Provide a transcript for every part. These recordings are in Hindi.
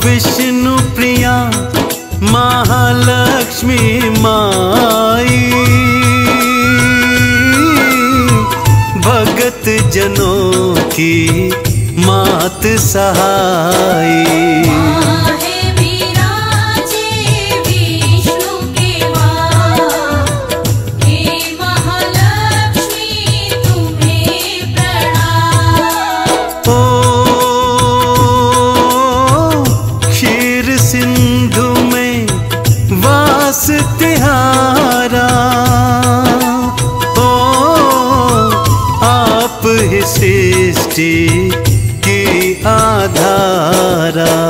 विष्णु प्रिया महालक्ष्मी माई, भगत जनों की मात सहाई। तिहारा ओ आप ही सृष्टि की आधारा।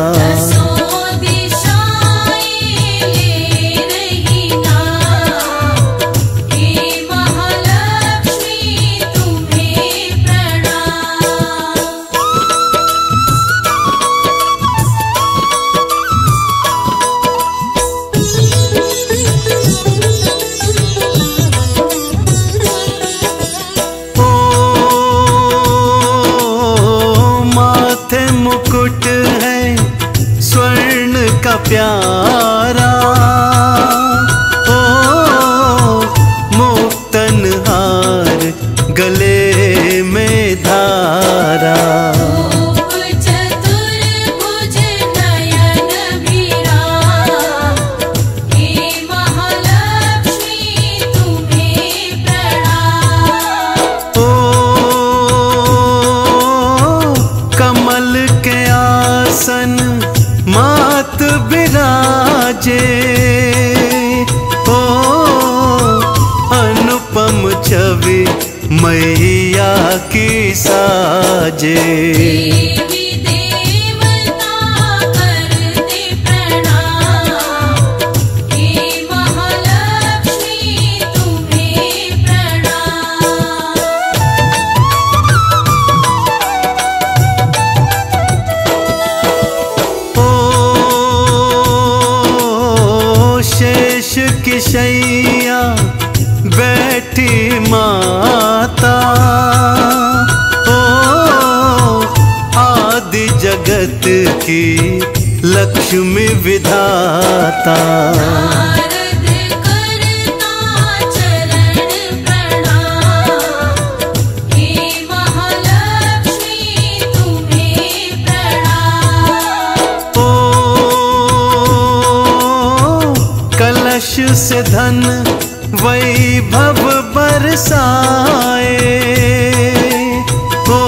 मुकुट है स्वर्ण का प्यारा, ओ मुक्तन हार गले में धारा। चतुर्भुज नयन विराज, हे महालक्ष्मी तुम्हें प्रणाम। ओ कमल के आसन मात बिराजे, ओ अनुपम छवि मैया की साजे। देवी देवता करते प्रणाम, हे महालक्ष्मी तुम्हें प्रणाम। शेष की शैया बैठी माता, ओ आदि जगत की लक्ष्मी विधाता। नारद करता चरण प्रणाम, हे महालक्ष्मी तुम्हें प्रणाम। ओ कलश से धन वैभव बरसाए, ओ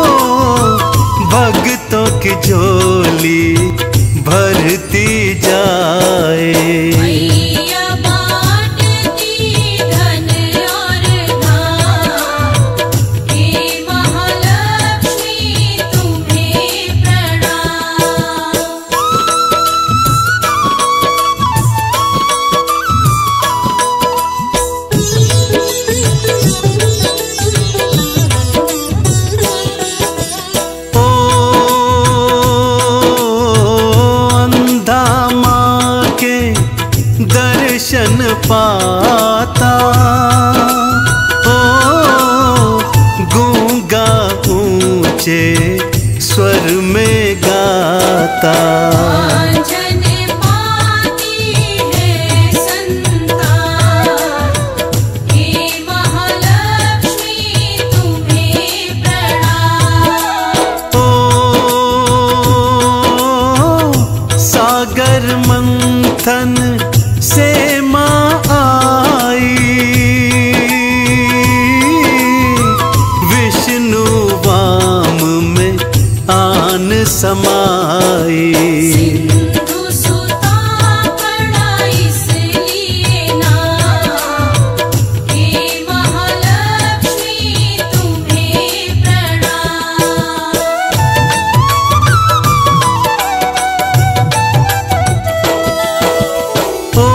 भक्तों की झोली भरती जाए। मैया बाँटती धन और धाम, हे महालक्ष्मी तुम्हें प्रणाम। दर्शन पाता, ओ गूंगा ऊंचे स्वर में गाता। आंजन पाती है संतान, हे महालक्ष्मी तुम्हें प्रणाम। ओ सागर मंथन से माँ आई, विष्णु वाम में आन समाई। सिंधु सुता पड़ा इसलिए नाम, हे महालक्ष्मी तुम्हें प्रणाम। ओ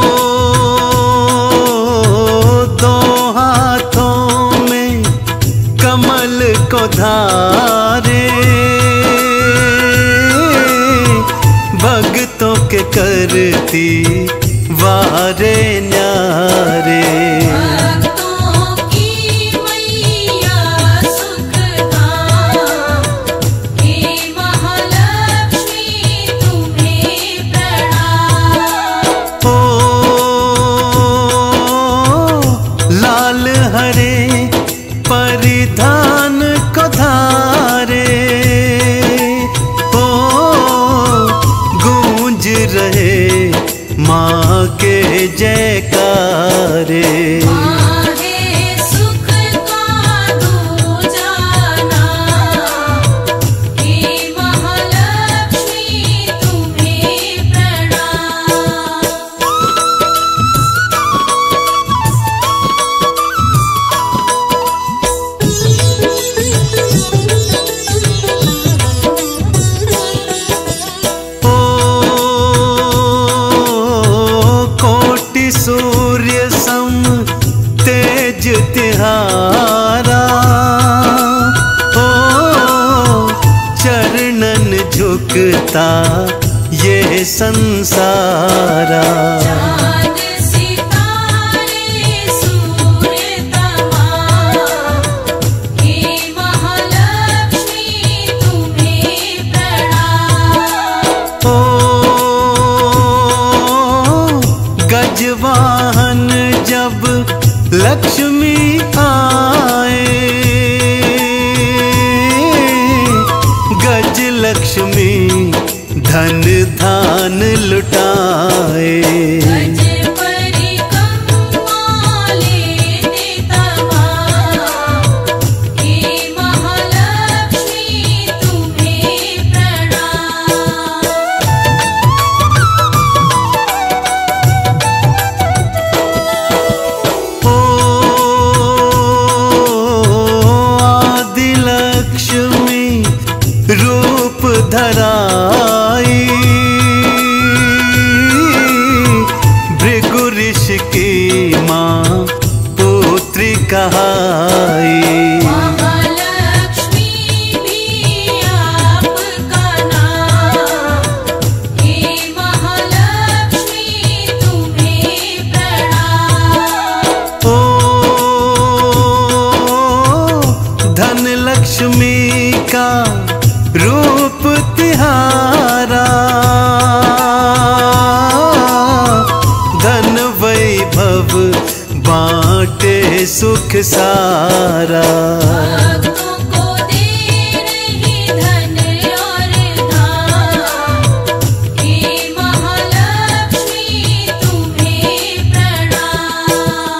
दो हाथों में कमल को धारे, भक्तों के करती वारे न्यारे। भक्तों की मैया सुखधाम, हे महालक्ष्मी तुम्हें माहे सुख का दूजा नाम, हे महालक्ष्मी तुम्हें प्रणाम। ओ कोटि सूर्य सम तेज तिहारा, ओ चरणन झुकता ये संसारा। चाँद सितारे सूर्य तमाम, हे महालक्ष्मी तुम्हें प्रणाम। ओ गजवाहन जब लक्ष्मी आए, गज लक्ष्मी धन धान लुटाए। गज परिक्रमा लेते तमाम, हे महालक्ष्मी तुम्हें प्रणाम। ओ आदि लक्ष्मी रूप धराई, भृगु ऋषि की माँ पुत्री कहाई। महालक्ष्मी भी आपका नाम, हे महालक्ष्मी तुम्हें प्रणाम। ओ धन लक्ष्मी का रूप तिहारा, धन वैभव बांटे सुख सारा। भक्तों को दे रही धन और धाम, हे महालक्ष्मी तुम्हें प्रणाम।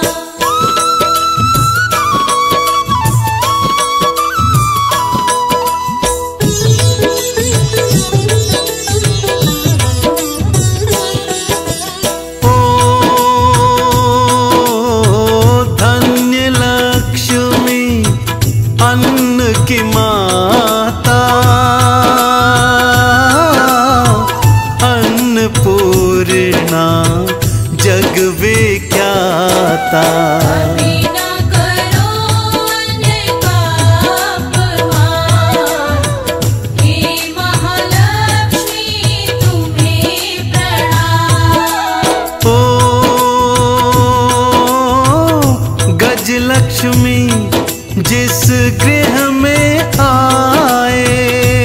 ओ धन्य लक्ष्मी अन्न की माता, अन्नपूर्णा जग विख्याता। बिना करो अन्न का अपमान, हे महालक्ष्मी तुम्हें प्रणाम। ओ गज लक्ष्मी जिस गृह में आए,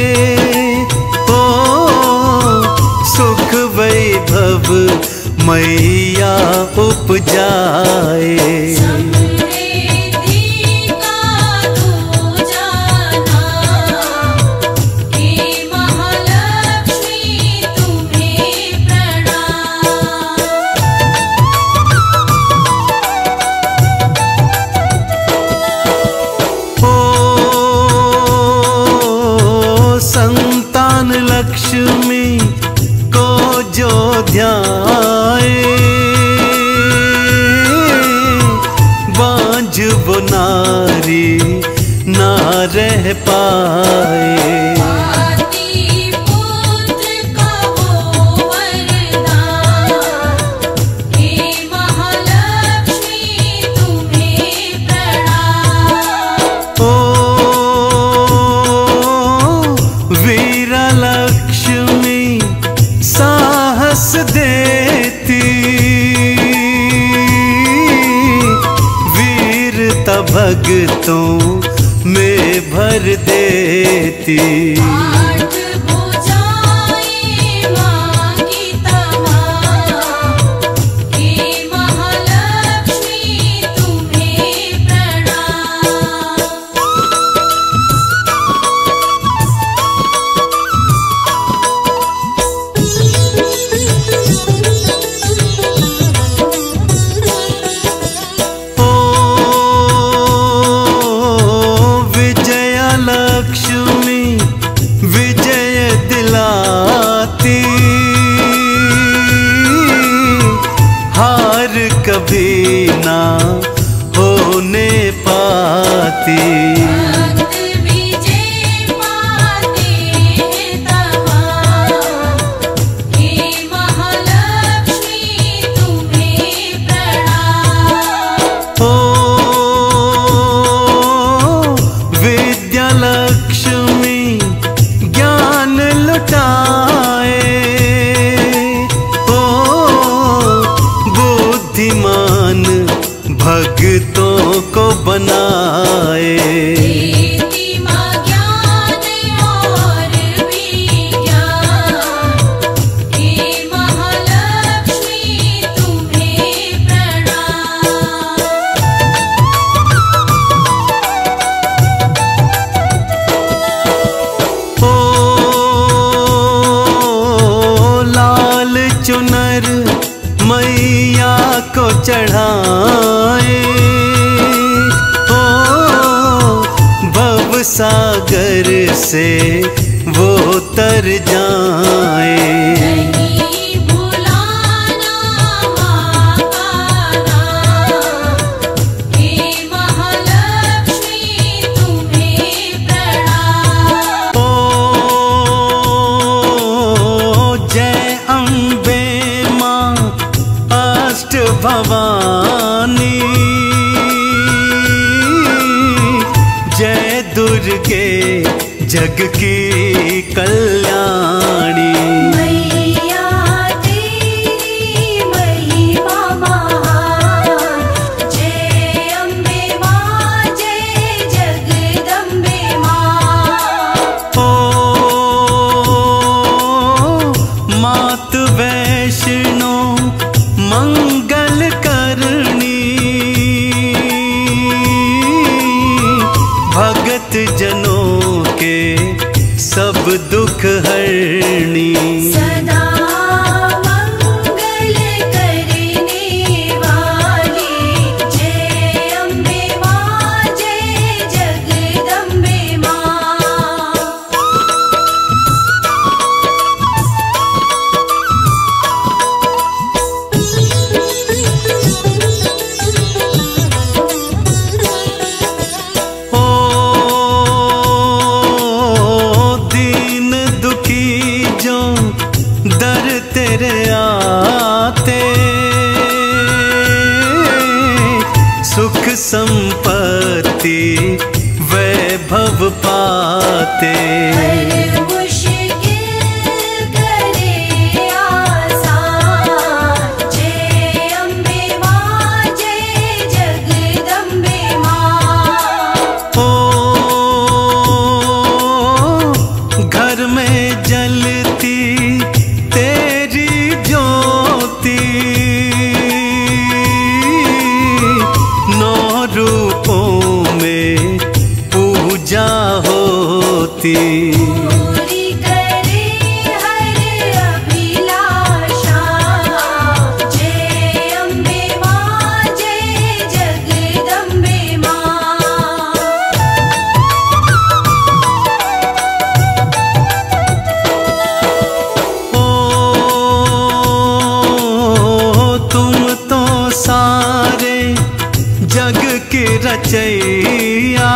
ओ सुख वैभव मैया उपजाए। समृद्धि का दूजा नाम, हे महालक्ष्मी तुम्हें प्रणाम। ओ संतान लक्ष्मी को जो ध्याए, बांझ वो नारी ना रह पाए। पाती पुत्र का वो वरदान, हे महालक्ष्मी तुम्हें प्रणाम। ओ वीरा लक्ष्मी साहस देती, वीरता भक्तों में भर देती। आठ भुजाएं माँ की तमाम, हे महालक्ष्मी तुम्हें प्रणाम। चढ़ाए। ओ भव सागर से वो तर जाए। नहीं भुलाना माँ का नाम, हे महालक्ष्मी तुम्हें प्रणाम। ओ जय अम्बे माँ अष्ट भवानी, जय दुर्गे जग की कल्याणी। मैया तेरी महिमा महान, जय अम्बे माँ जय जगदम्बे माँ। ओ मात वैष्णो मंगल करनी, भगत जनों के सब दुख हरणी। सदा मंगल करने वाली, जय अम्बे माँ जय जगदम्बे माँ। ओ दीन दुखी जो दर तेरे आते, सुख संपत्ति वैभव पाते। हर मुश्किल करे आसान, जय अम्बे माँ जय जगदम्बे माँ। ओ घर में जलती तेरी ज्योति, नौ रूपों में पूजा होती। पूरी करे हर अभिलाषा, जय अम्बे माँ जय जगदम्बे माँ। ओ तुम तो सारे जग की रचैया,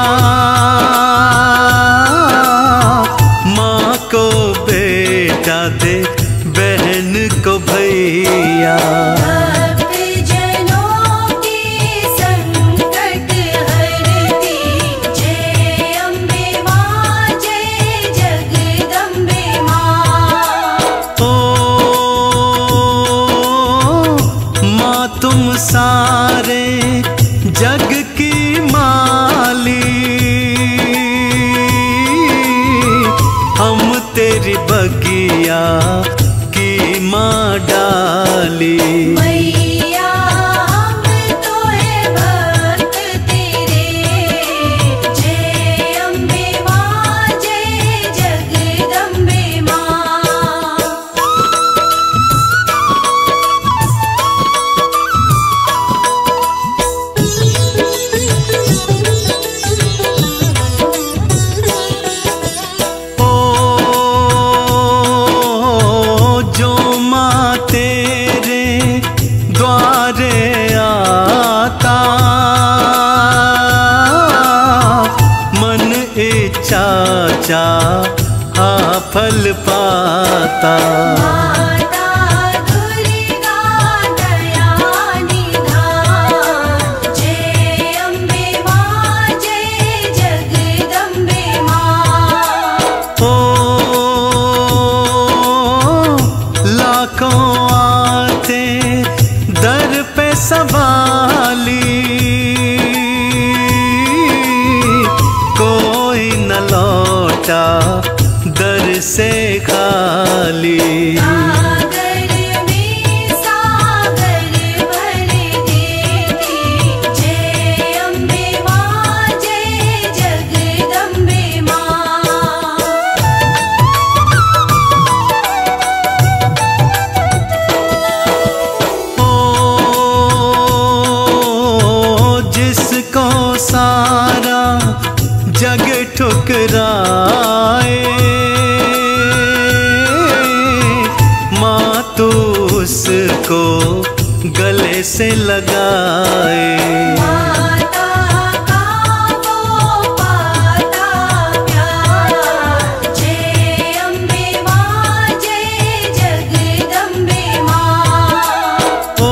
माँ को बेटा दे बहन को भैया। भक्त जनों के संकट हरती, जय अम्बे माँ जय जगदम्बे माँ। ओ माँ तुम सारे जग की माली, हम तेरी बगिया की माँ डाली। मैया हम तो है भक्त तेरे, जय अम्बे माँ जय जगदम्बे माँ। ओ जो माँ तेरे द्वारे आता, मन इच्छा चाहा फल पाता। माता दुर्गा दया निधान, जय अम्बे माँ जय जगदम्बे माँ। ओ लाखों आते दर पे सवाली, कोई न लौटा दर से खाली। सागर में सागर भर देती, जय अम्बे माँ जय जगदम्बे माँ। ओ गले से लगाए। माता का वो पाता प्यार, जय अम्बे माँ जय जगदम्बे माँ। ओ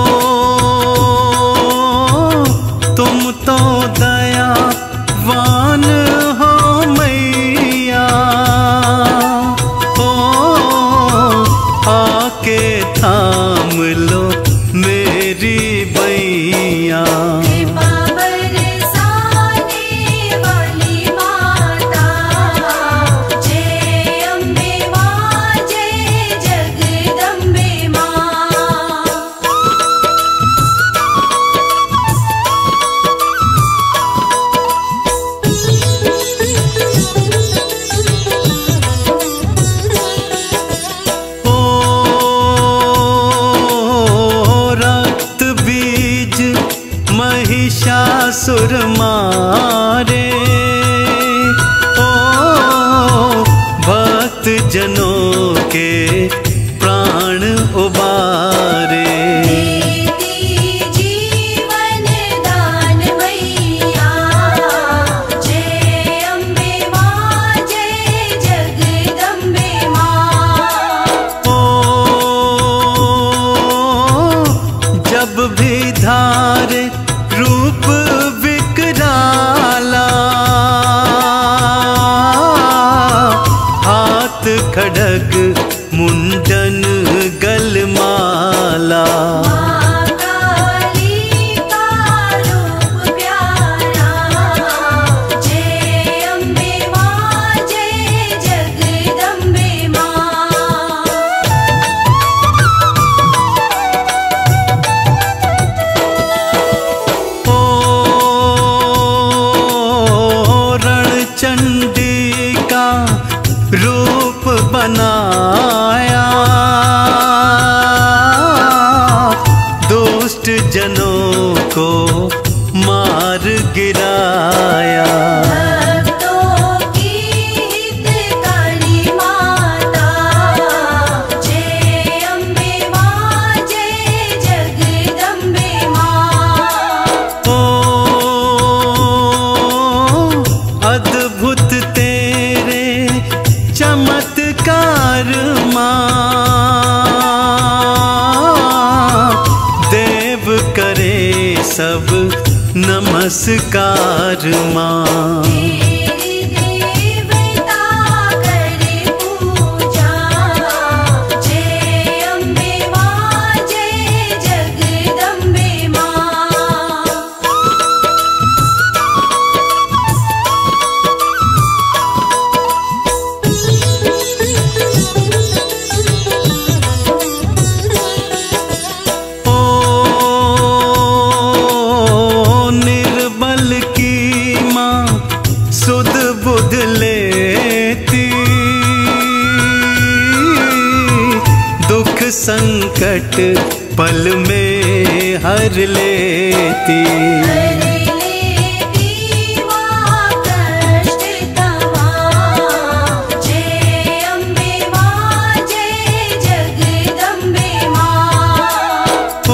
तुम तो दयावान हो मैया, ओ आके थाम लो मेरी बैया। कृपा बरसाने वाली माता, जय अम्बे माँ जय जगदम्बे माँ। ओ रक्त बीज महिषासुर मारे, ओ भक्त जनों के प्राण उबारे। देती जीवन दान मैया, जय अम्बे माँ जय जगदम्बे माँ। ओ जब भी धारे रूप विकराला, हाथ खड़ग मुंडन गलमाला। माँ काली का रूप प्यारा, जय अम्बे माँ जय जगदम्बे माँ। ओ रणचंडी का रूप बनाया, दुष्ट जनों को मार गिराया। भक्तों की हितकारी माता, जय अम्बे माँ जय जगदम्बे माँ। ओ अद्भुत तेरे चमत्कार माँ, देव करे सब नमस्कार माँ। तेरी देवता करे पूजा, जय अम्बे माँ जय जगदम्बे माँ। ओ निर्बल की माँ सुध बुध लेती, दुख संकट पल में हर लेती। हर लेती माँ कष्ट तमाम, जय अम्बे माँ जय जगदम्बे माँ। ओ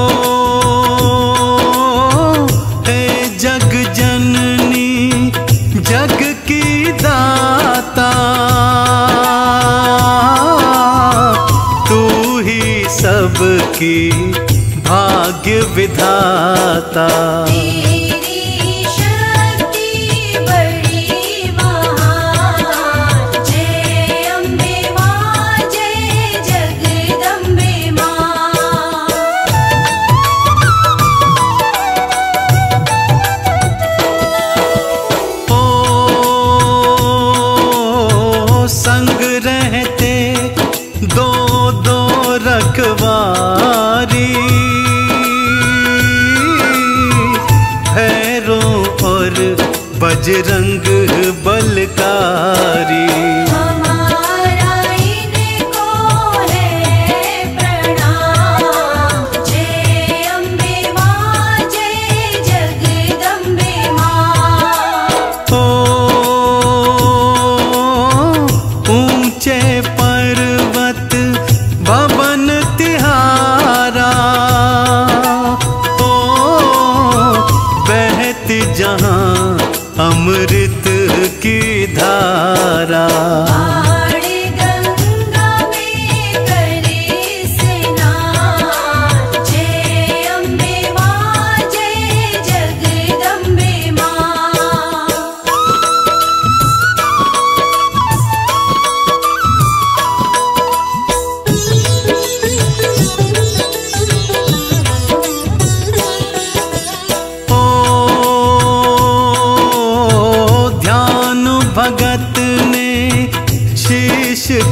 हे जग जननी जग की दाता, तू ही सबकी भाग्य विधाता। तेरी शक्ति बड़ी महान, जय अम्बे माँ जय जगदम्बे माँ। ओ संग रहते दो दो रखवारी, भैरों और बजरंग बलकारी। हमारा इनको है प्रणाम, जय अम्बे माँ जय जगदम्बे माँ। ओ ऊंचे पर्वत भवन तिहारा,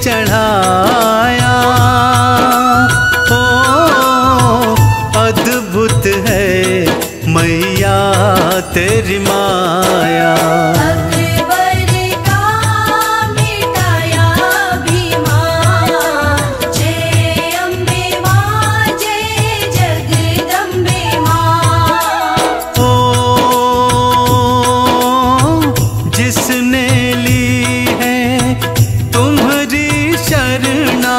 चढ़ाया। ओ अद्भुत है मैया तेरी माया। अकबर का मिटाया अभिमान, जय अम्बे माँ जय जगदम्बे माँ। ओ जिसने ली है तुम्हारी शरणा,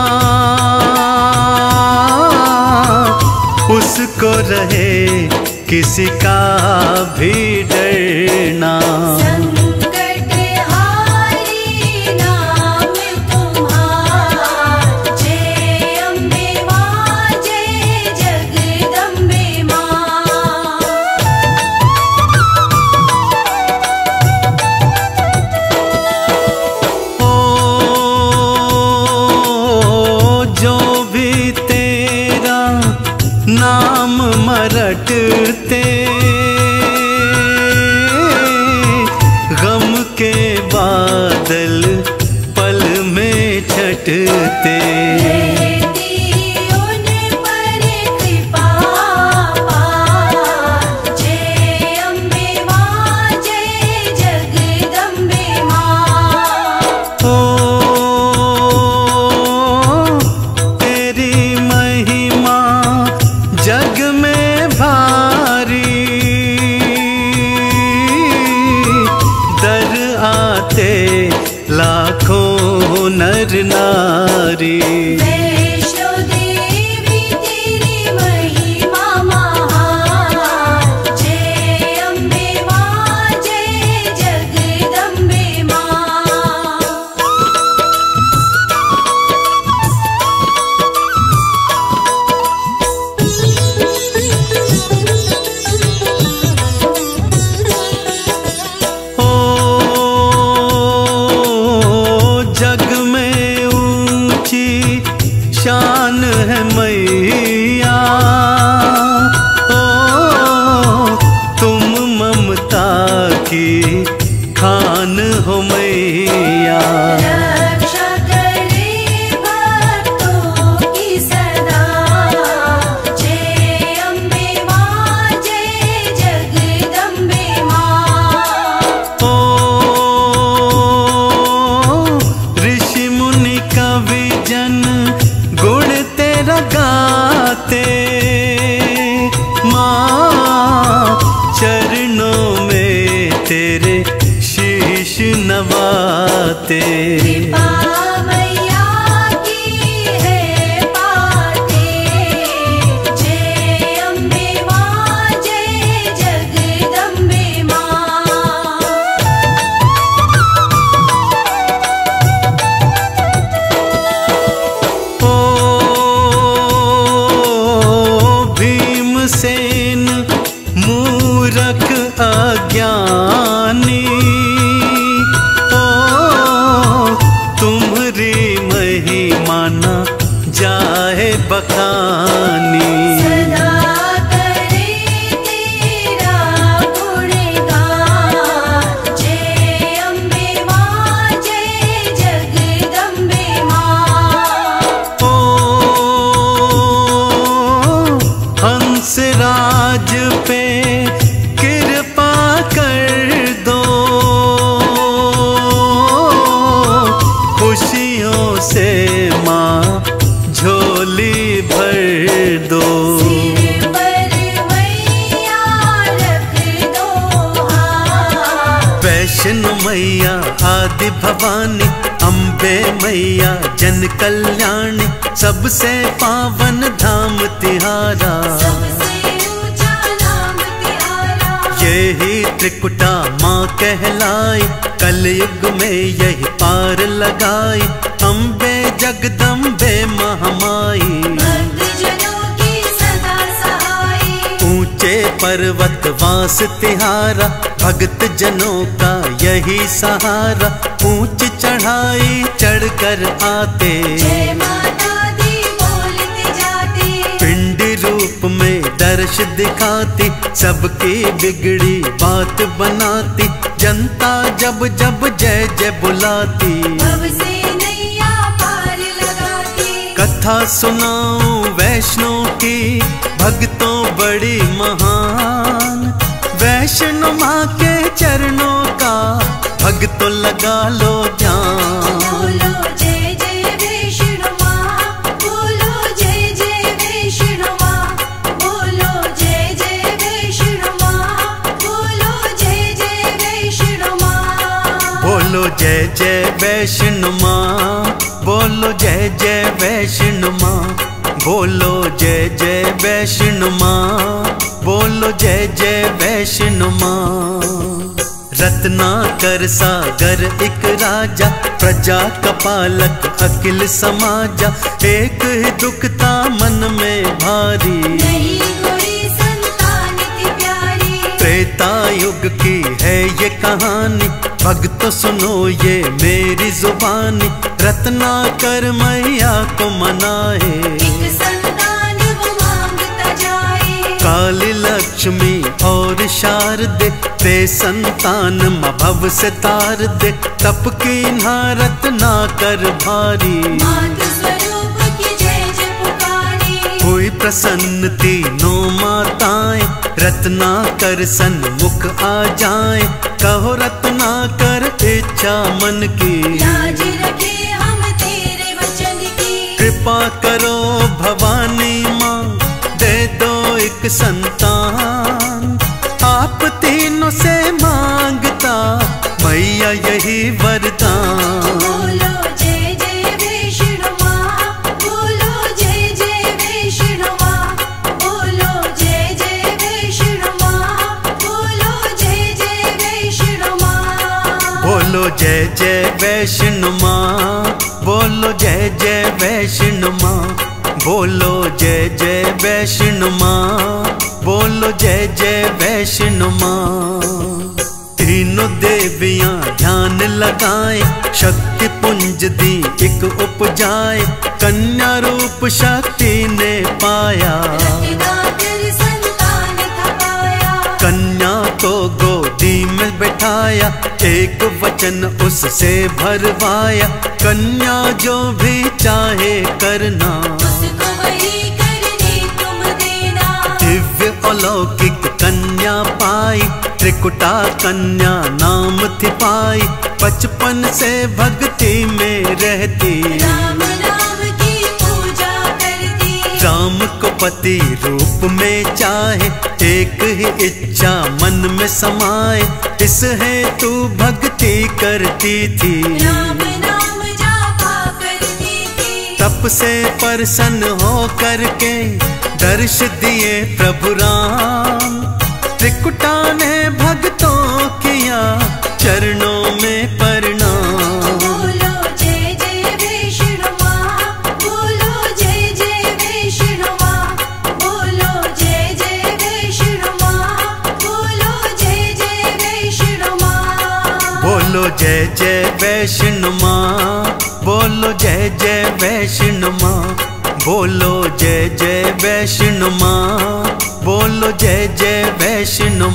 उसको रहे किसी का भी डरना। संकट हारी नाम तुम्हारा, जय अम्बे माँ जय जगदम्बे माँ। ओ जो भी तेरा नाम मरटते, गम के बादल पल में छटते। रहती उन पर कृपा पार, जय अम्बे माँ जय जगदम्बे माँ। ओ तेरी महिमा जग में भारी, दर आते लाखों नर नारी। वैष्णो देवी तेरी महिमा महान, जय अम्बे माँ जय जगदम्बे माँ। ओ जग में ऊंची शान है मैया। ओ तुम ममता की खान हो मैया। रक्षा करे भक्तों की सदा, जय अम्बे माँ जय जगदम्बे माँ। ओ ऋषि मुनि कवि जन गुण तेरा गाते, माँ चरणों में तेरे शीश नवाते। कृपा मैया की है पाते, जय अम्बे माँ जय जगदम्बे माँ। ओ भीमसेन मूरख अज्ञानी, ओ तुम्हारी महिमा न जाए बखानी। सदा करे तेरा गुणगान, जय अम्बे माँ जय जगदम्बे माँ। ओ हंसराज पे कृपा कर दो, खुशियों से माँ झोली भर दो। सिर पर मैया रख दो हाथ, वैष्णो मैया आदि भवानी, अम्बे मैया जन कल्याणी, सबसे पावन धाम तिहारा। सबसे ऊंचा नाम तिहारा, यही त्रिकुटा माँ कहलाई, कलयुग में यही पार लगाई। अम्बे जगदम्बे महामाई, भक्तजनों की सदा सहाय। ऊंचे पर्वत वास तिहारा, भक्त जनों का यही सहारा। ऊंच चढ़ाई चढ़कर आते, जय माता दी बोलते जाते। पिंड रूप में दर्श दिखाती, सबकी बिगड़ी बात बनाती। जनता जब जब जय जय बुलाती, भव से नैया कथा सुनाऊं वैष्णो की, भक्तों बड़ी महान। वैष्णो माँ के चरणों का भक्तों लगा लो ध्यान। बोलो जय जय वैष्णो माँ, बोलो जय जय वैष्णो माँ, बोलो जय जय वैष्णो माँ, बोलो जय जय वैष्णो माँ। बोलो जय जय वैष्णो माँ, बोलो जय जय वैष्णो माँ, बोलो जय जय वैष्णो माँ, बोलो जय जय वैष्णो माँ। रत्नाकर सागर एक राजा, प्रजा का पालक अखिल समाजा। एक ही दुखता मन में भारी, नहीं कोई संतान की प्यारी। त्रेता युग की है ये कहानी, भक्तों सुनो ये मेरी जुबानी। रत्नाकर मैया को मनाए, एक संतान वो मांगता जाए। काली लक्ष्मी और शारदे, ते संतान माँ भव से तार दे। तप की ना रत्नाकर भारी, मात स्वरूप की जय जय पुकारी। हुई प्रसन्न तीनों माताएं, रत्नाकर सन्मुख आ जाए। कहो रत्नाकर इच्छा मन की, लाज रखे हम तेरे वचन की। कृपा करो भवानी माँ, दे दो एक संतान। आप तीनों से मांगता मैया यही वरदान। बोलो जय जय वैष्णो माँ, बोलो जय जय वैष्णो माँ, बोलो जय जय वैष्णो माँ, बोलो जय जय वैष्णो माँ। बोलो जय जय वैष्णो माँ, बोलो जय जय वैष्णो माँ, बोलो जय जय वैष्णो माँ, बोलो जय जय वैष्णो माँ। तीनों देवियां ध्यान लगाए, शक्ति पुंज दी एक उपजाए। कन्या रूप शक्ति ने पाया, रत्नाकर संतान था पाया। कन्या को गोदी में बैठाया। एक वचन उससे भरवाया, कन्या जो भी चाहे करना। उसको वही करने तुम देना। दिव्य अलौकिक कन्या पाई, त्रिकुटा कन्या नाम थी पाई। बचपन से भक्ति में रहती, राम नाम की पूजा करती। राम को पति रूप में चाहे। एक ही इच्छा मन में समाए, इस हेतु भक्ति करती थी। राम नाम जापा करती थी। तप से प्रसन्न हो करके दर्श दिए प्रभु राम। त्रिकुटा ने भक्तों किया चरणों में प्रणाम। बोलो जय जय वैष्णो माँ, बोलो जय जय वैष्णो माँ, बोलो जय जय वैष्णो माँ, बोलो जय जय वैष्णो माँ। बोलो जय जय वैष्णो माँ, बोलो जय जय वैष्णो माँ, बोलो जय जय वैष्णो माँ, बोलो जय जय वैष्णो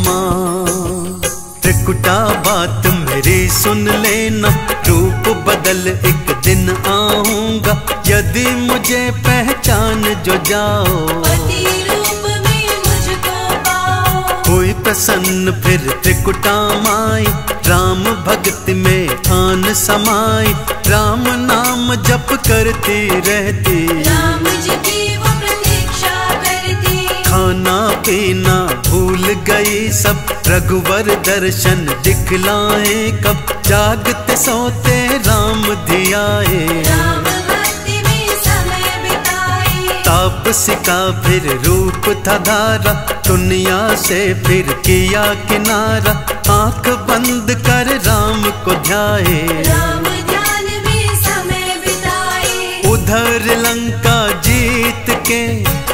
माँ। त्रिकुटा बात मेरी सुन लेना, रूप बदल एक दिन आऊंगा। यदि मुझे पहचान जो जाओ, पति रूप में मुझको पाओ। कोई प्रसन्न फिर त्रिकुटा माई। राम भक्ति में आन समाई, राम नाम जप करती रहती। राम जी की वो प्रतीक्षा करती। खाना पीना भूल गई सब, रघुवर दर्शन दिखलाए कब। जागते सोते राम धियाए, राम भक्ति में समय बिताए। तापसी का फिर रूप था धारा, दुनिया से फिर किया किनारा। आंख बंद कर राम को ध्याए, राम ध्यान में समय बिताए। उधर लंका जीत के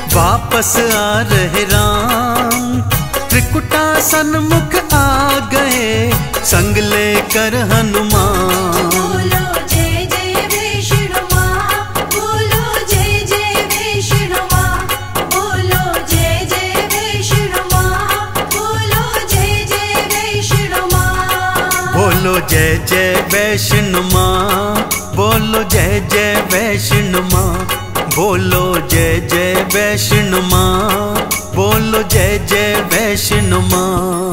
वापस आ रहे राम। त्रिकुटा सन्मुख आ गए, संग लेकर हनुमान। बोलो जय जय वैष्णो माँ, बोलो जय जय वैष्णो माँ, बोलो जय जय वैष्णो माँ, बोलो जय जय वैष्णो माँ। बोलो जय जय वैष्णो माँ, बोलो जय जय वैष्णो माँ, बोलो जय जय वैष्णो माँ, बोलो जय जय वैष्णो माँ।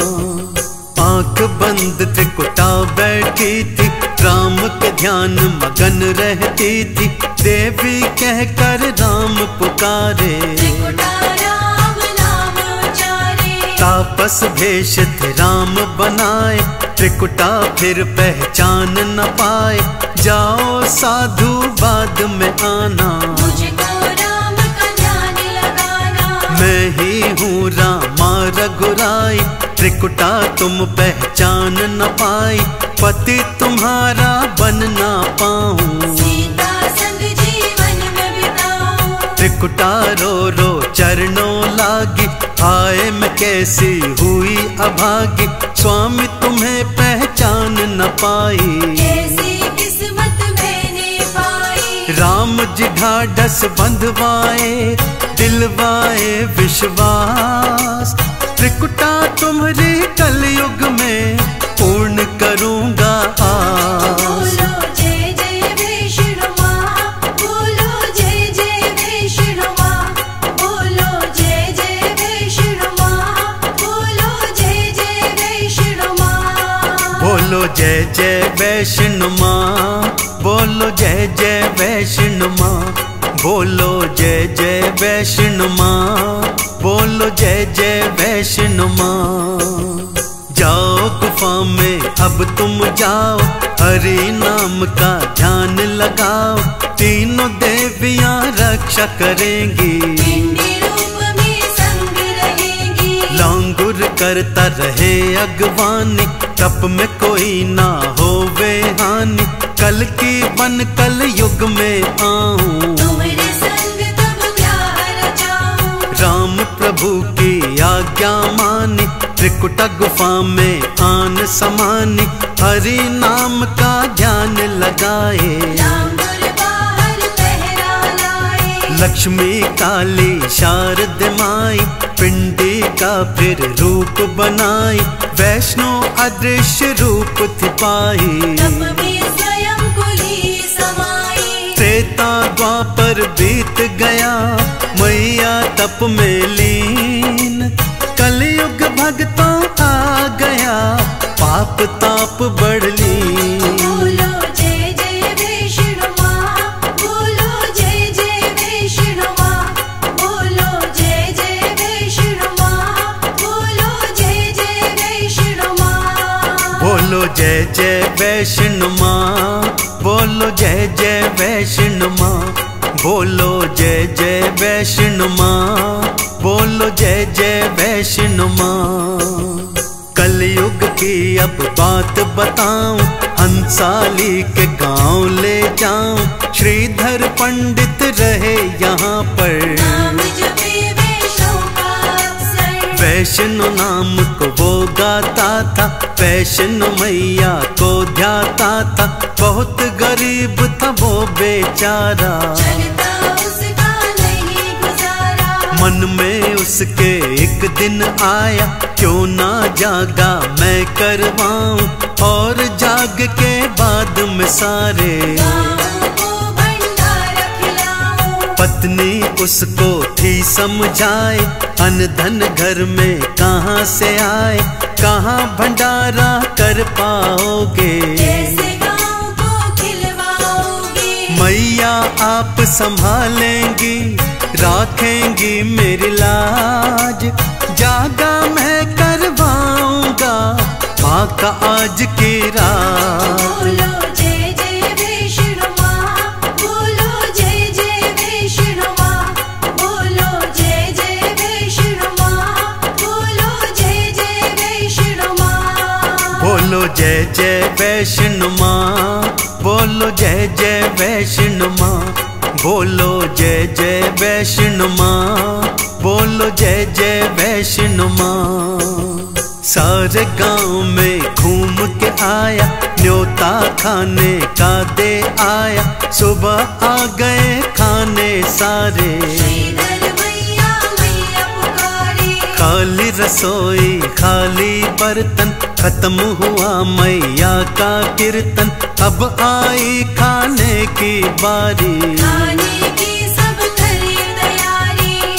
आंख बंद त्रिकुटा बैठी थी, राम के ध्यान मगन रहती थी। देवी कहकर राम पुकारे, त्रिकुटा राम नाम उचारे। तापस भेष थे राम बनाए, त्रिकुटा फिर पहचान न पाए। जाओ साधु बाद में आना, मुझको राम का ध्यान लगाना। मैं ही हूँ रामा रघुराई, त्रिकुटा तुम पहचान न पाई। पति तुम्हारा बन ना पाऊं, सीता संग जीवन में बिताऊं। त्रिकुटा रो रो चरणों लागी, आए मैं कैसी हुई अभागी। स्वामी तुम्हें पहचान न पाई, कैसी किस्मत मैंने पाई। राम जी ढाढ़स बंधवाए, दिलवाए विश्वास। त्रिकुटा तुम्हारी कलयुग में पूर्ण करूंगा आस। बोलो जय जय वैष्णो माँ, बोलो जय जय वैष्णो माँ। बोलो जय जय वैष्णो माँ, बोलो जय जय वैष्णो माँ। बोलो जय जय वैष्णो माँ, बोलो जय जय वैष्णो माँ। बोलो जय जय वैष्णो माँ, बोलो जय जय वैष्णो माँ। जाओ गुफा में अब तुम जाओ, हरि नाम का ध्यान लगाओ। तीनों देवियां रक्षा करेंगी, पिंडी रूप में संग रहेंगी। लांगुर करता रहे अगवानी, तप में कोई ना होवे हानि। कल की बन कल युग में आऊं, तुम्हारे संग तब ब्याह रचाऊं। राम प्रभु की आज्ञा मानी, त्रिकुटा गुफा में आन समानी। हरि नाम का ध्यान लगाए, लांगुर बाहर पहरा लाए। लक्ष्मी काली शारद माई, पिंडी का फिर रूप बनाई। वैष्णो अदृश्य रूप थी पाई, तप में स्वयं को ही समाई। त्रेता द्वापर बीत गया, मैया तप में लीन। कलयुग भक्तों आ गया, पाप ताप बढ़ ली। बोलो जय जय वैष्णो माँ, बोलो जय जय वैष्णो माँ। बोलो जय जय वैष्णो माँ, बोलो जय जय वैष्णो माँ। बोलो जय जय वैष्णो माँ, बोलो जय जय वैष्णो माँ। बोलो जय जय वैष्णो माँ, बोलो जय जय वैष्णो माँ। कलयुग की अब बात बताऊं, हंसाली के गांव ले जाऊं। श्रीधर पंडित रहे यहाँ पर, नाम जपे वैष्णो का अवसर। वैष्णो नाम को वो गाता था, वैष्णो मैया को ध्याता था। बहुत गरीब था वो बेचारा, चलता उसका नहीं गुजारा। मन में उसके एक दिन आया, क्यों ना जागा मैं करवाऊं। और जाग के बाद में सारे गाँव को भंडारा खिलाऊं। पत्नी उसको थी समझाए, अन्न धन घर में कहाँ से आए। कहाँ भंडारा कर पाओगे, कैसे गाँव को खिलवाओगे। मैया आप संभालेंगी, राखेंगी मेरी लाज। जागा मैं करवाऊंगा माँ का आज की रात। बोलो जय जय वैष्णो माँ, बोलो जय जय वैष्णो माँ। बोलो जय जय वैष्णो माँ, बोलो जय जय वैष्णो माँ। बोलो जय जय वैष्णो माँ, बोलो जय जय वैष्णो माँ। बोलो जय जय वैष्णो माँ, बोलो जय जय वैष्णो माँ। सारे गांव में घूम के आया, न्योता खाने का दे आया। सुबह आ गए खाने सारे, श्रीधर मैया मैया पुकारी। खाली रसोई खाली बर्तन, खत्म हुआ मैया का कीर्तन। अब आई खाने की बारी, खाने की सब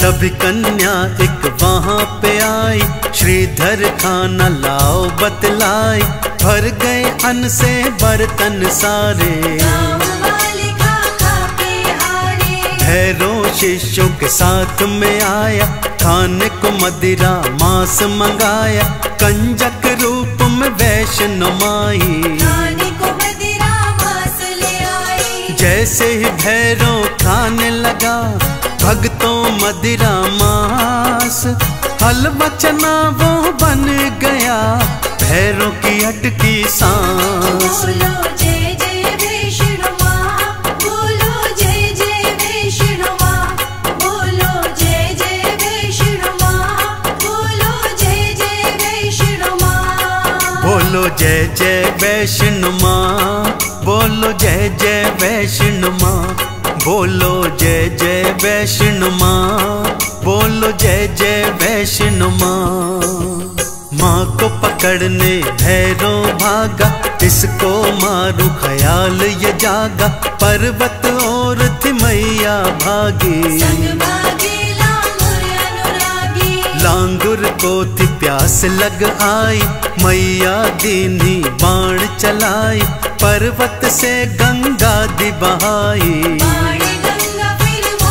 सभी कन्या एक वहाँ पे आई, श्रीधर खाना लाओ बतलाई, भर गए अन्न से बर्तन सारे। गाँव वाले खा के हारे, भैरव शिष्यों के साथ में आया, खाने को मदिरा मांस मंगाया, कंजक रूप में वैष्णो माई। खाने को मदिरा मांस ले आई, जैसे ही भैरव खाने लगा, भक्तों मदिरा मांस, हलवा चना वो बन गया, भैरव की अटकी सांस। बोलो जय जय वैष्णो माँ, बोलो जय जय वैष्णो माँ, बोलो जय जय वैष्णो माँ, बोलो जय जय वैष्णो माँ। बोलो जय जय वैष्णो माँ, बोलो जय जय वैष्णो माँ, बोलो जय जय वैष्णो माँ, बोलो जय जय वैष्णो माँ। माँ को पकड़ने भैरव भागा, इसको मारू ख्याल ये जागा, पर्वत और थी मैया भागी। संग भागे लांगुर अनुरागी, लांगुर को थी प्यास लग आई, मैया दीनी बाण चलाई, पर्वत से गंगा दी बहाई। बाणी गंगा फिर वो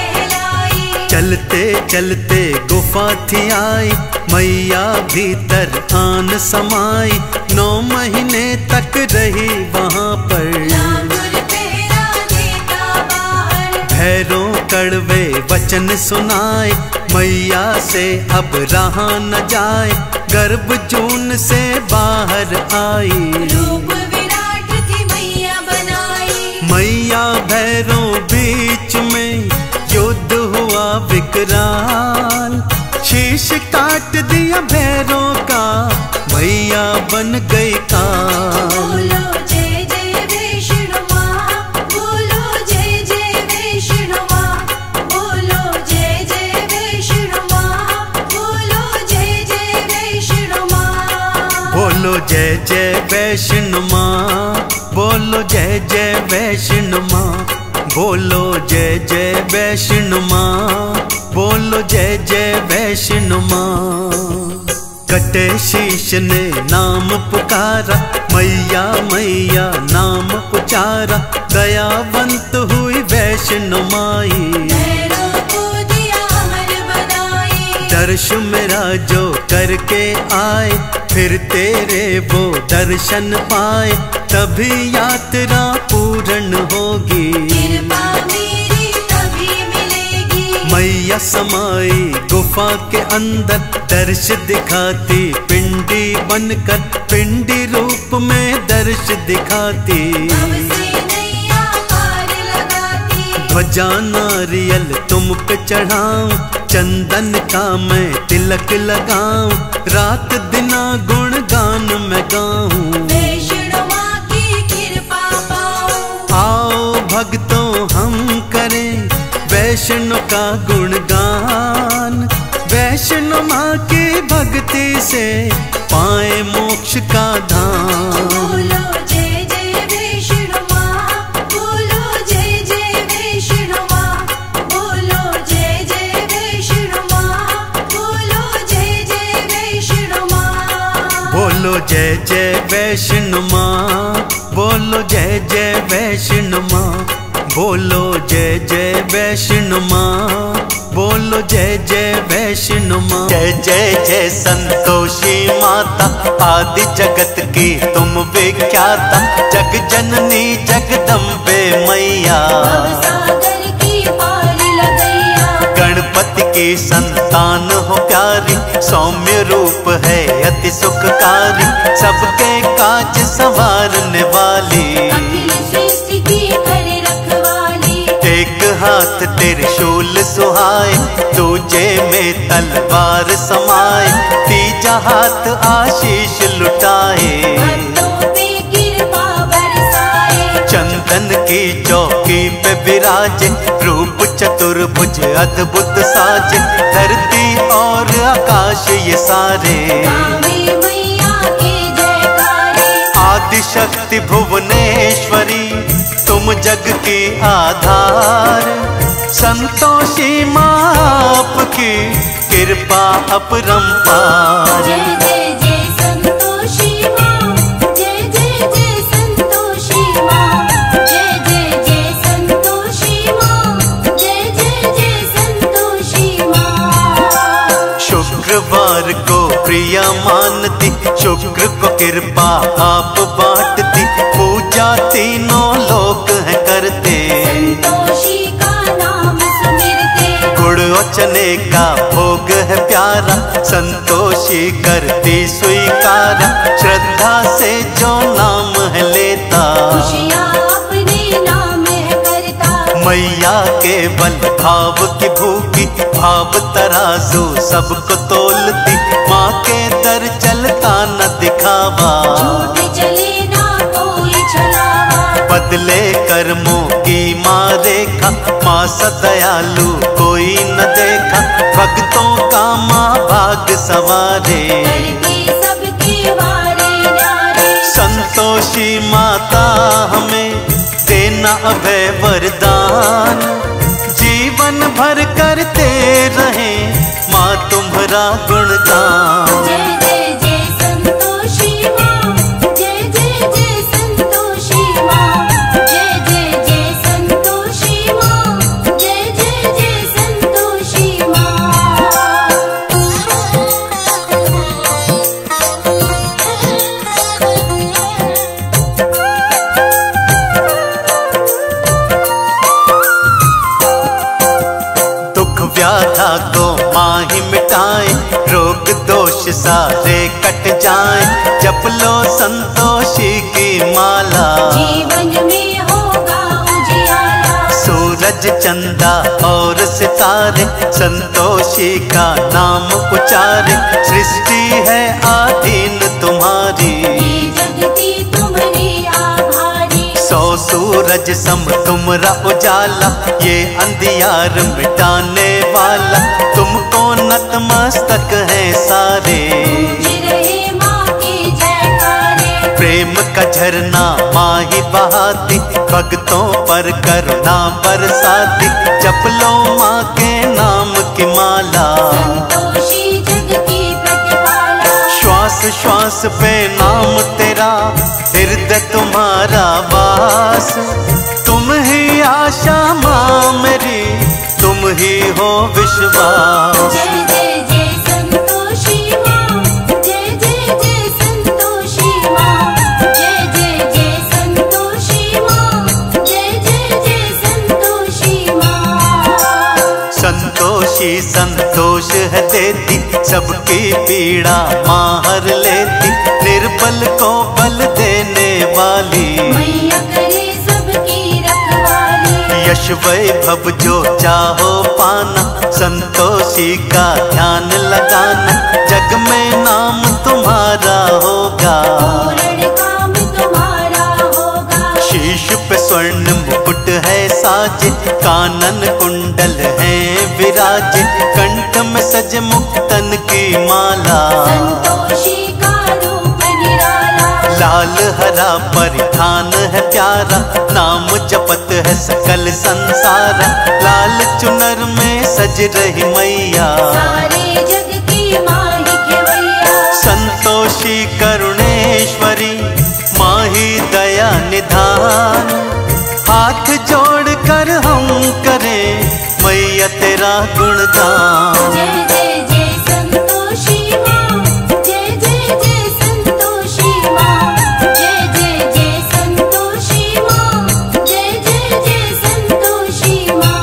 कहलाई, चलते चलते गुफा थी आई, मैया भीतर आन समाई, 9 महीने तक रही वहाँ पर। लांगुर पहरा देता बाहर, भैरव कड़वे वचन सुनाए, मैया से अब रहा न जाए, गर्भ जून से बाहर आई। रूप विराट थी मैया बनाई, मैया भैरव बीच में युद्ध हुआ विकराल, शीश काट दिया भैरव का, मैया बन गई काल। बोलो जय जय वैष्णो माँ, बोलो जय जय वैष्णो माँ, बोलो जय जय वैष्णो माँ, बोलो जय जय वैष्णो माँ। बोलो जय जय वैष्णो माँ, बोलो जय जय वैष्णो माँ, बोलो जय जय वैष्णो माँ, बोलो जय जय वैष्णो माँ। कटे शीश ने नाम पुकारा, मैया मैया नाम उचारा, दयावंत हुई वैष्णो माई। भैरव को दिया अमर बनाई, दर्श मेरा जो करके आए, फिर तेरे वो दर्शन पाए, तभी यात्रा पूर्ण होगी। कृपा मेरी तभी मिलेगी, मैया समाई गुफा के अंदर, दर्श दिखाती पिंडी बनकर, पिंडी रूप में दर्श दिखाती। अब से नैया पार लगाती, ध्वजा नारियल तुम पे चढ़ाऊं, चंदन का मैं तिलक लगाऊं, रात दिना गुणगान मैं गाऊं। वैष्णो माँ की कृपा पाऊं, आओ भक्तों हम करें वैष्णो का गुणगान, वैष्णो माँ की भक्ति से पाए मोक्ष का धाम। बोलो जय जय वैष्णो माँ, बोलो जय जय वैष्णो माँ, बोलो जय जय वैष्णो माँ, बोलो जय जय वैष्णो माँ। बोलो जय जय वैष्णो माँ, बोलो जय जय वैष्णो माँ, बोलो जय जय वैष्णो माँ, बोलो जय जय वैष्णो माँ। जय जय जय संतोषी माता, आदि जगत की तुम विख्याता, जग जननी जगदम्बे मैया। सागर की पार लगैया, गणपति की संतान हो प्यारी, सौम्य रूप है अति सुखकारी, सबके काज संवारने वाली। अखिल सृष्टि की करे रखवाली, एक हाथ त्रिशूल सुहाए, दूजे में तलवार समाए, तीजा हाथ आशीष लुटाए। भक्तों पे कृपा बरसाए, चंदन की चौकी पे विराजे, रूप चतुर्भुज अद्भुत साजे, धरती और आकाश ये सारे। गावे मैया के जयकारे, आदिशक्ति भुवनेश्वरी तुम जग की आधार, संतोषी माँ आपकी कृपा अपरंपार। जय जय जय संतोषी माँ, जय जय जय संतोषी माँ, जय जय जय संतोषी माँ, जय जय जय संतोषी माँ। शुक्रवार को प्रिया मानती, शुक्र को कृपा आप बांटती, पूजा तीनों लोक है करते, संतोषी का नाम सुमिरते, गुड़ और चने का भोग है प्यारा, संतोषी करती स्वीकारा, श्रद्धा से जो नाम है लेता, खुशियाँ अपने नाम है करता। मैया के बल भाव की भूखी, भाव तराजू सबको तोलती, माँ के दर चलता न दिखावा, झूठ चले ना कोई छलावा, बदले कर्मों की माँ रेखा, माँ सदयालु कोई न देखा, भक्तों का माँ भाग सवारे, करके सबके वारे न्यारे। संतोषी माता हमें देना अभय वरदान, जीवन भर करते रहे माँ तुम्हारा गुणगान। जय जय जय संतोषी माँ, जय जय जय संतोषी माँ, जय जय जय संतोषी माँ, जय जय जय संतोषी माँ। दुख व्याधा को माँ ही मिटाए, रोग दोष सारे कट जाए, जप लो संतोषी की माला, जीवन में होगा उजियाला, सूरज चंदा और सितारे संतोषी का नाम उचारे, सृष्टि है आधीन तुम्हारी, ये जगती तुम्हारी आभारी। 100 सूरज सम तुमरा उजाला, ये अंधियार मिटाने वाला, तुमको नतमस्तक है सारे, गूंज रहे माँ के जयकारे, प्रेम का झरना माँ ही बहाती, भक्तों पर करुणा बरसाती, जप लो माँ के नाम की माला, संतोषी जग की प्रतिपाला। श्वास श्वास पे नाम तेरा, हृदय तुम्हारा वास, तुम ही आशा माँ मेरी, तुम ही हो विश्वास। जय जय जय संतोषी माँ, जय जय जय संतोषी माँ, जय जय जय संतोषी माँ, जय जय जय संतोषी माँ। संतोषी संतोष है देती, सबकी पीड़ा माँ हर लेती, निर्बल को बल देने वाली, मैया करे सबकी रखवाली, यश वैभव जो चाहो पाना, संतोषी का ध्यान लगाना, जग में नाम तुम्हारा होगा, पूर्ण काम तुम्हारा होगा। शीश पे स्वर्ण मुकुट है साजे, कानन कुंडल है विराजे, कंठ में सजे मुक्तन की माला, संतोषी का रूप निराला, लाल हरा परिधान है प्यारा, नाम जपत है सकल संसार, लाल चुनर में सज रही मैया, सारे जग की माँ ही खेवैया। संतोषी करुणेश्वरी माँ ही दया निधान, हाथ जोड़ कर हम करें मैया तेरा गुणगान। जय जय जय संतोषी माँ, जय जय जय संतोषी माँ, जय जय जय संतोषी माँ, जय जय जय संतोषी माँ।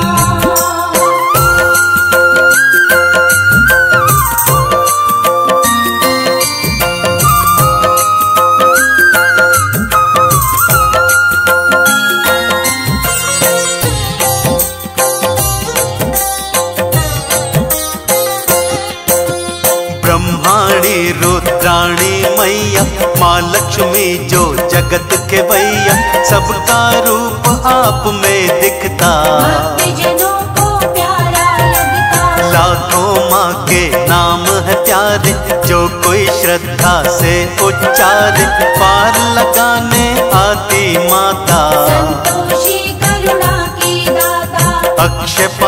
ब्रह्माणी रुद्राणी मैया, माँ लक्ष्मी जो जगत के भैया, सबका रूप आप में दिखता, भक्तजनों को प्यारा लगता, लाखों माँ के नाम है प्यारे, जो कोई श्रद्धा से उच्चारे, पार लगाने आती माता, संतोषी करुणा की दाता, अक्षय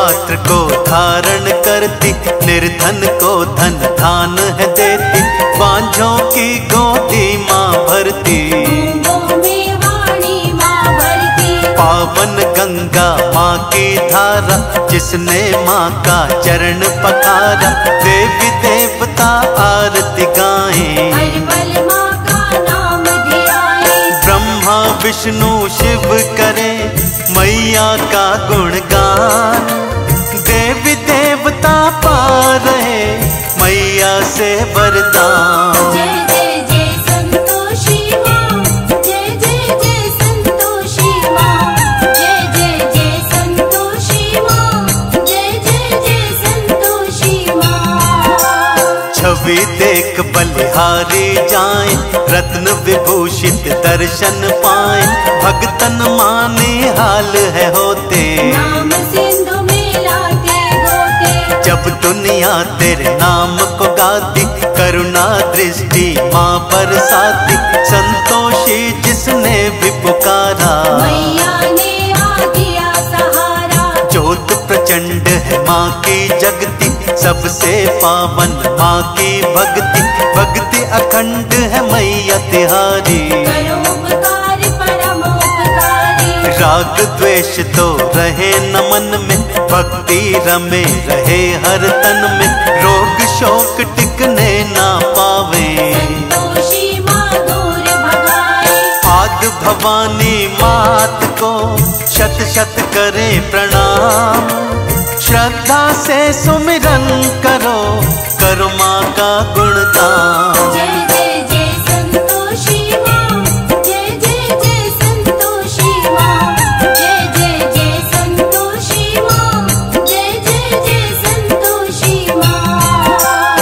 धारण करती, निर्धन को धन धान है देती, बांझों की गोदी माँ भरती, गूंगों में वाणी माँ भरती। पावन गंगा माँ की धारा, जिसने माँ का चरण पखारा, देवी देवता आरती गाएं, हर पल माँ का नाम ध्याएं। ब्रह्मा विष्णु शिव करे मैया का गुणगान, देवी देवता पा रहे मैया से वरदान। जय जय जय संतोषी माँ, जय जय जय संतोषी माँ, जय जय जय संतोषी माँ, जय जय जय संतोषी माँ। छवि देख बलिहारी जाएं, रत्न विभूषित दर्शन पाएं, भगतन माने हाल है होते, नाम सिंधु में लाते गोते। जब दुनिया तेरे नाम को गाती, करुणा दृष्टि माँ बरसाती, संतोषी जिसने भी पुकारा, मैया ने आ दिया सहारा। ज्योत प्रचंड है माँ की जगती, सबसे पावन माँ की भक्ति, भक्ति अखंड है मैया तिहारी, करो उपकार परम उपकारी। राग द्वेष तो रहे न मन में, भक्ति रमे रहे हर तन में, रोग शोक टिकने ना पावे, संतोषी माँ दूर भगाए। आद भवानी मात को शत शत करे प्रणाम, श्रद्धा से सुमिरन करो, करो माँ का गुणगान। जय जय जय संतोषी माँ, जय जय जय संतोषी माँ, जय जय जय संतोषी माँ, जय जय जय संतोषी माँ।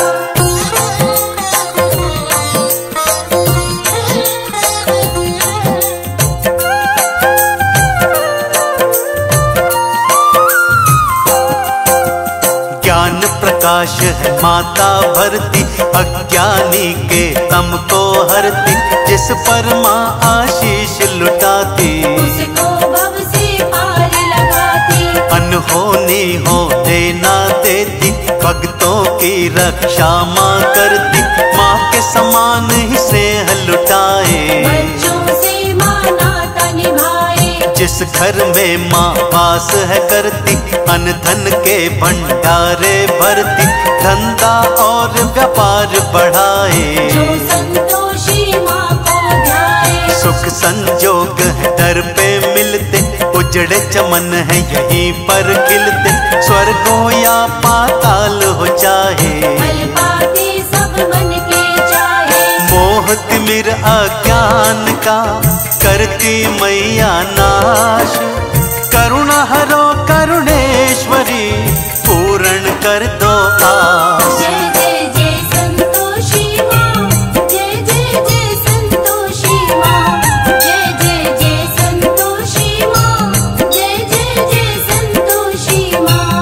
ज्ञान प्रकाश है माता भरती, अज्ञानी के तम को हरती, जिस पर माँ आशीष लुटाती, उसको भव से पार लगाती। अनहोनी होने ना देती, भक्तों की रक्षा माँ करती, माँ के समान ही स्नेह लुटाए, बच्चों से माँ नाता निभाए। जिस घर में माँ वास है करती, अन्न धन के भंडारे भरती, धंधा और व्यापार बढ़ाए, जो संतोषी माँ को ध्याए। सुख संजोग है दर पे मिलते, उजड़े चमन है यहीं पर खिलते, स्वर्ग हो या पाताल हो चाहे, फल पाते सब मन के चाहे। मोह तिमिर अज्ञान का करती मैया नाश, करुणा हरो करुणेश्वरी, पूर्ण कर दो आस। जय जय जय संतोषी माँ, जय जय जय संतोषी माँ, जय जय जय संतोषी माँ, जय जय जय संतोषी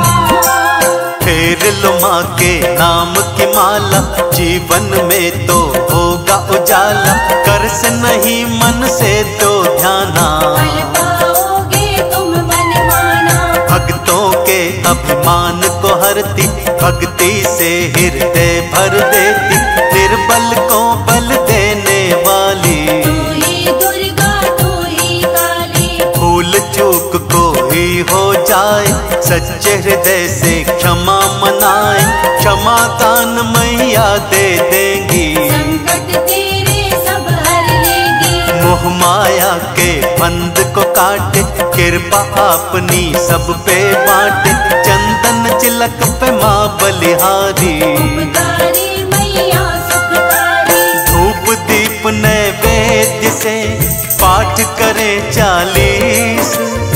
माँ। फेर लो माँ के नाम की माला, जीवन में तो होगा उजाला, कर से नहीं मन से तो ध्याना, फल पाओगे तुम मन माना। भक्तों के अभिमान को हरती, भक्ति से हृदय भर देती, निर्बल को बल देने वाली, तू ही दुर्गा तू ही काली। भूल चूक कोई हो जाए, सच्चे हृदय से क्षमा मनाए, क्षमा दान मैया दे देंगी, संकट तेरे सब हर लेगी। मोह माया के बंध को काटे, कृपा अपनी सब पे बांटे, चंदन चिलक पे माँ बलिहारी, उपकारी मैया सुखकारी। धूप दीप नैवेद्य से पाठ करे 40,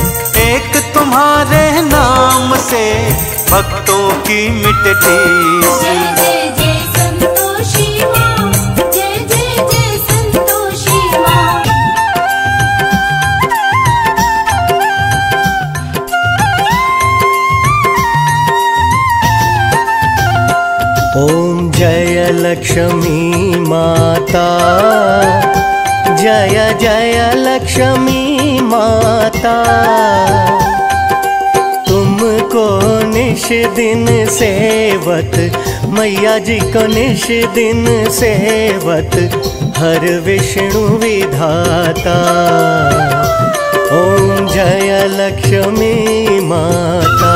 एक तुम्हारे नाम से भक्तों की मिटे ठेस। जय जय जय संतोषी माँ, जय जय जय संतोषी माँ। ओम जय लक्ष्मी माता, जय जय लक्ष्मी माता, तुमको निश निश दिन सेवत, मैया जी को निश दिन सेवत, हर विष्णु विधाता। ओम जय लक्ष्मी माता।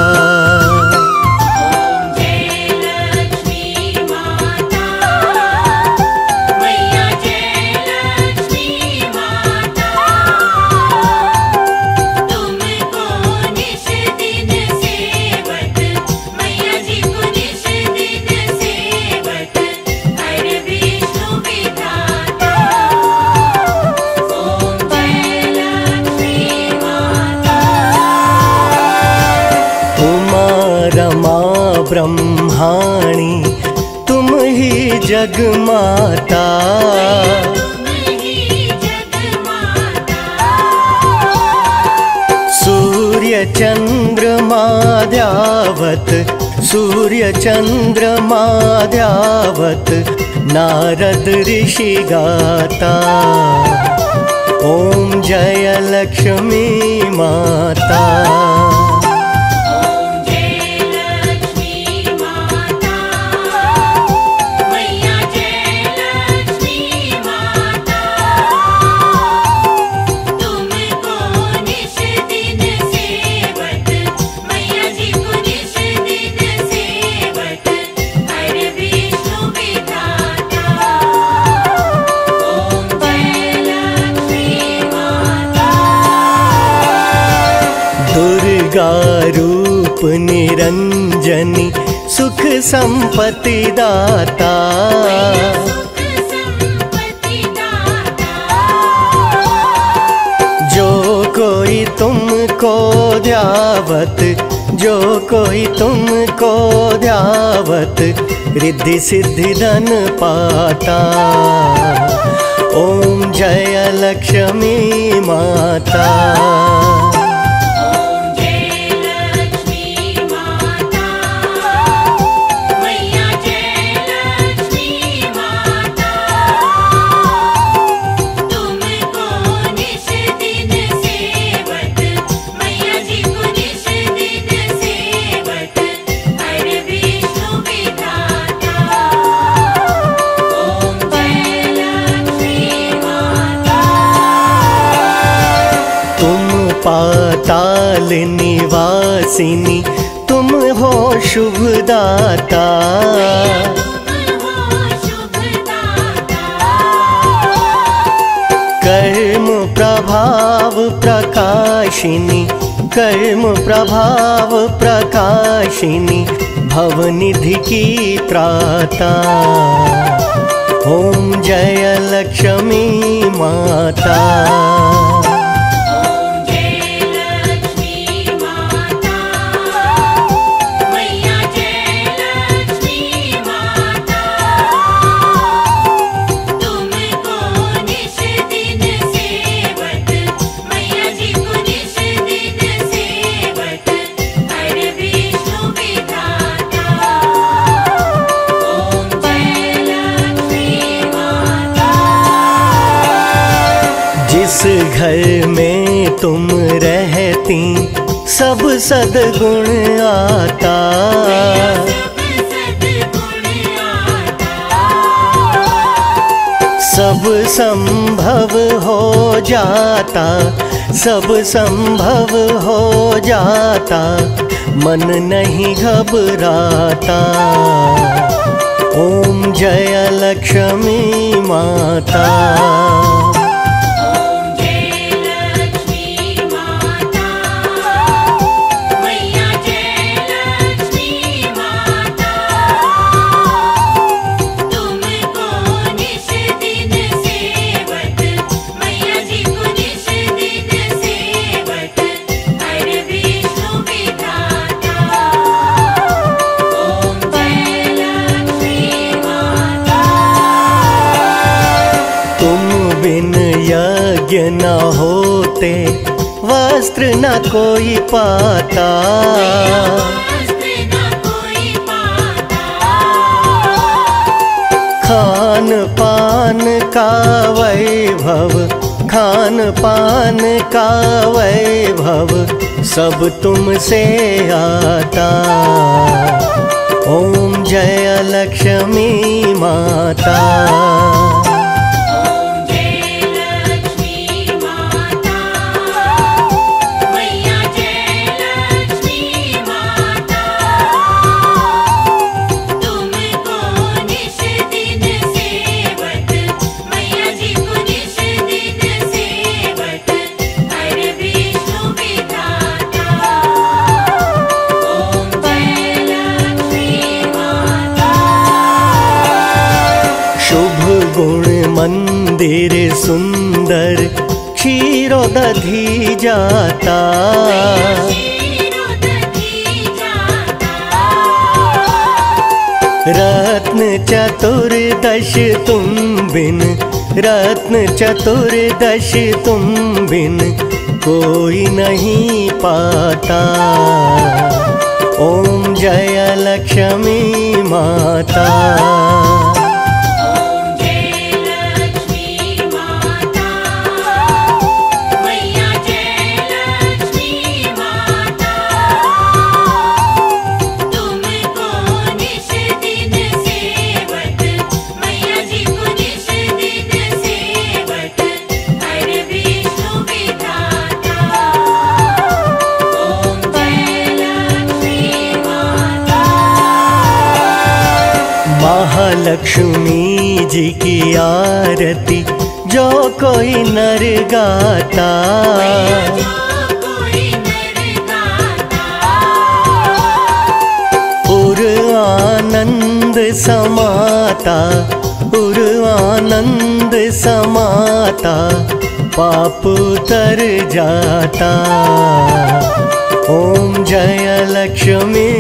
ब्रह्माणी तुम ही जग माता, सूर्य चंद्रमा ध्यावत, सूर्य चंद्रमा ध्यावत, नारद ऋषि गाता। ओम जय लक्ष्मी माता। रूप निरंजनी सुख संपत्ति दाता, जो कोई तुमको ध्यावत, जो कोई तुमको ध्यावत, रिद्धि सिद्धि धन पाता। ओम जय लक्ष्मी माता। पाताल निवासिनी तुम हो शुभदाता, कर्म प्रभाव प्रकाशिनी, कर्म प्रभाव प्रकाशिनी, भवनिधि की त्राता। ओम जय लक्ष्मी माता। जिस घर में तुम रहती सब सद्गुण आता, सब संभव हो जाता, सब संभव हो जाता, मन नहीं घबराता। ओम जय लक्ष्मी माता। यज्ञ न होते वस्त्र न कोई पाता, खान पान का वैभव खान पान का वैभव सब तुमसे आता। ओम जय लक्ष्मी माता। मंदिर सुंदर क्षीरोदधि जाता। रत्न चतुर्दश तुम बिन, रत्न चतुर्दश तुम बिन कोई नहीं पाता। ओम जय लक्ष्मी माता। महालक्ष्मी जी की आरती जो कोई नर गाता। उर आनंद समाता, उर आनंद समाता, पाप तर जाता। ओम जय लक्ष्मी